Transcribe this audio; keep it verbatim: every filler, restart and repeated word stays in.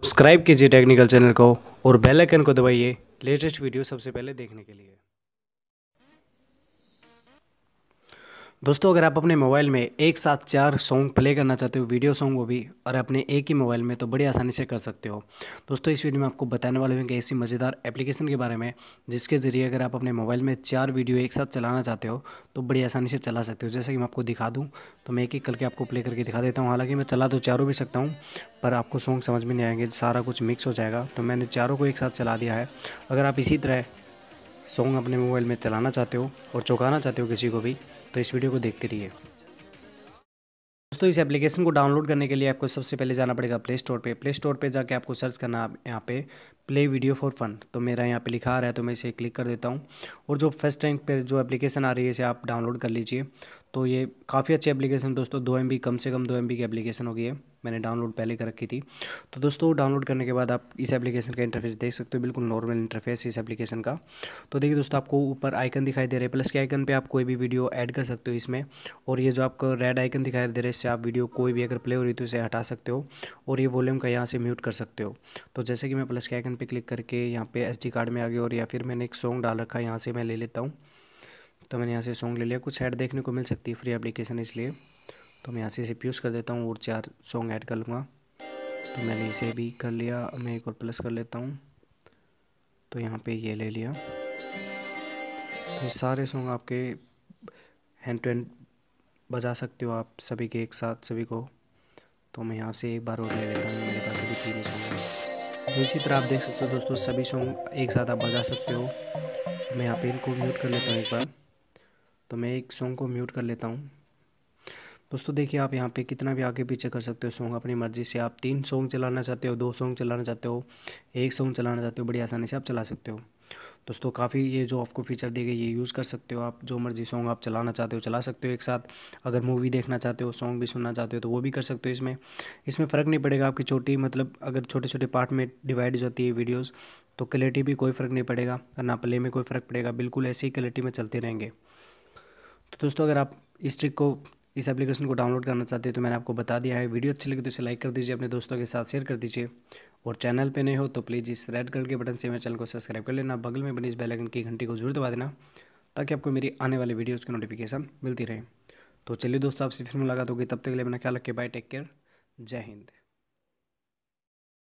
Subscribe कीजिए technical channel को और बेल आइकन को दबाइए लेटेस्ट वीडियो सबसे पहले देखने के लिए। दोस्तों, अगर आप अपने मोबाइल में एक साथ चार सॉन्ग प्ले करना चाहते हो, वीडियो सॉन्ग वो भी, और अपने एक ही मोबाइल में, तो बड़ी आसानी से कर सकते हो। दोस्तों, इस वीडियो में आपको बताने वाले हैं कि ऐसी मज़ेदार एप्लीकेशन के बारे में जिसके ज़रिए अगर आप अपने मोबाइल में चार वीडियो एक साथ चलाना चाहते हो तो बड़ी आसानी से चला सकते हो। जैसे कि मैं आपको दिखा दूँ तो मैं एक एक करके आपको प्ले करके दिखा देता हूँ। हालाँकि मैं चला तो चारों भी सकता हूँ, पर आपको सॉन्ग समझ में नहीं आएंगे, सारा कुछ मिक्स हो जाएगा, तो मैंने चारों को एक साथ चला दिया है। अगर आप इसी तरह सॉन्ग अपने मोबाइल में चलाना चाहते हो और चौंकाना चाहते हो किसी को भी, तो इस वीडियो को देखते रहिए। दोस्तों, इस एप्लीकेशन को डाउनलोड करने के लिए आपको सबसे पहले जाना पड़ेगा प्ले स्टोर पे। प्ले स्टोर पे जाके आपको सर्च करना है यहाँ पे प्ले वीडियो फॉर फन। तो मेरा यहाँ पे लिखा आ रहा है, तो मैं इसे क्लिक कर देता हूँ। और जो फर्स्ट रैंक पे जो एप्लीकेशन आ रही है इसे आप डाउनलोड कर लीजिए। तो ये काफ़ी अच्छी एप्लीकेशन दोस्तों, दो एम बी कम से कम दो एम बी की एप्लीकेशन होगी है। मैंने डाउनलोड पहले कर रखी थी। तो दोस्तों, डाउनलोड करने के बाद आप इस एप्लीकेशन का इंटरफेस देख सकते हो, बिल्कुल नॉर्मल इंटरफेस इस एप्लीकेशन का। तो देखिए दोस्तों, आपको ऊपर आइकन दिखाई दे रहा है, प्लस के आइकन पे आप कोई भी वीडियो ऐड कर सकते हो इसमें। और ये जो आपको रेड आइकन दिखाई दे रहा है, इससे आप वीडियो कोई भी अगर प्ले हो रही तो इसे हटा सकते हो। और ये वॉल्यूम का यहाँ से म्यूट कर सकते हो। तो जैसे कि मैं प्लस के आइकन पे क्लिक करके यहाँ पे एस डी कार्ड में आ गया, और या फिर मैंने एक सॉन्ग डाल रखा है, यहाँ से मैं ले लेता हूँ। तो मैंने यहाँ से सॉन्ग ले लिया। कुछ ऐड देखने को मिल सकती है, फ्री एप्लीकेशन इसलिए। तो मैं यहाँ से इसे यूज़ कर देता हूँ और चार सॉन्ग ऐड कर लूँगा। तो मैंने इसे भी कर लिया, मैं एक और प्लस कर लेता हूँ। तो यहाँ पे ये ले लिया। तो ये सारे सॉन्ग आपके हैंड टू हैंड बजा सकते हो आप सभी के एक साथ, सभी को। तो मैं यहाँ से एक बार और ले लेता हूँ, मेरे पास अभी तीन सॉन्ग है। तो इसी तरह आप देख सकते हो दोस्तों, सभी सॉन्ग एक साथ आप बजा सकते हो। मैं यहाँ पे इनको म्यूट कर लेता हूँ एक बार। तो मैं एक सॉन्ग को म्यूट कर लेता हूँ। दोस्तों देखिए, आप यहाँ पे कितना भी आगे पीछे कर सकते हो सॉन्ग अपनी मर्ज़ी से। आप तीन सॉन्ग चलाना चाहते हो, दो सॉन्ग चलाना चाहते हो, एक सॉन्ग चलाना चाहते हो, बड़ी आसानी से आप चला सकते हो। दोस्तों, काफ़ी ये जो आपको फीचर दी गई ये यूज़ कर सकते हो आप। जो मर्ज़ी सॉन्ग आप चलाना चाहते हो चला सकते हो एक साथ। अगर मूवी देखना चाहते हो, सॉन्ग भी सुनना चाहते हो, तो वो भी कर सकते हो इसमें। इसमें फ़र्क नहीं पड़ेगा आपकी छोटी, मतलब अगर छोटे छोटे पार्ट में डिवाइड होती है वीडियोज़, तो क्लैरिटी भी कोई फ़र्क नहीं पड़ेगा, ना प्ले में कोई फ़र्क पड़ेगा, बिल्कुल ऐसी ही क्लैरिटी में चलते रहेंगे। तो दोस्तों, अगर आप इस ट्रिक को, इस एप्लीकेशन को डाउनलोड करना चाहते हैं तो मैंने आपको बता दिया है। वीडियो अच्छी लगी तो इसे लाइक कर दीजिए, अपने दोस्तों के साथ शेयर कर दीजिए। और चैनल पे नए हो तो प्लीज़ इस रेड कलर के बटन से मेरे चैनल को सब्सक्राइब कर लेना। बगल में बनी इस बेल आइकन की घंटी को जरूर दबा देना, ताकि आपको मेरी आने वाली वीडियोज़ की नोटिफिकेशन मिलती रहे। तो चलिए दोस्तों, आपसे फिर मुलाकात होगी, तब तक के लिए अपना ख्याल रखिए। बाय, टेक केयर, जय हिंद।